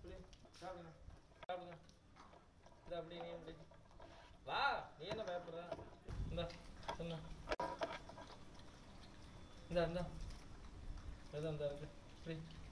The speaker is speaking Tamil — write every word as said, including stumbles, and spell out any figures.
இப்படி சாப்பிடுங்க சாப்பிடுங்க இந்த அப்படி நீ அப்படி வா நீ என்ன பயப்படுற இந்த சொன்ன இந்த இந்த இந்த இருக்கு இப்படி